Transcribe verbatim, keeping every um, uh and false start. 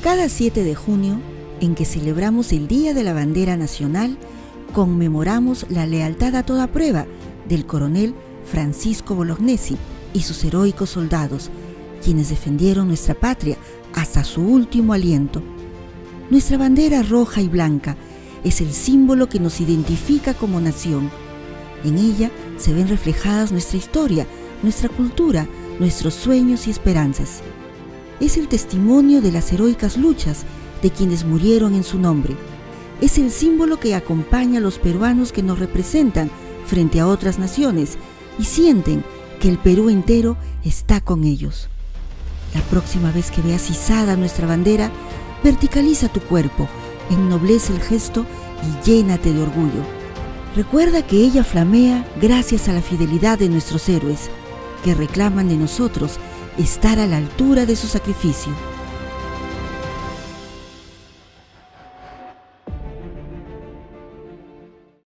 Cada siete de junio, en que celebramos el Día de la Bandera Nacional, conmemoramos la lealtad a toda prueba del coronel Francisco Bolognesi y sus heroicos soldados, quienes defendieron nuestra patria hasta su último aliento. Nuestra bandera roja y blanca es el símbolo que nos identifica como nación. En ella se ven reflejadas nuestra historia, nuestra cultura, nuestros sueños y esperanzas. Es el testimonio de las heroicas luchas de quienes murieron en su nombre. Es el símbolo que acompaña a los peruanos que nos representan frente a otras naciones y sienten que el Perú entero está con ellos. La próxima vez que veas izada nuestra bandera, verticaliza tu cuerpo, ennoblece el gesto y llénate de orgullo. Recuerda que ella flamea gracias a la fidelidad de nuestros héroes, que reclaman de nosotros estar a la altura de su sacrificio.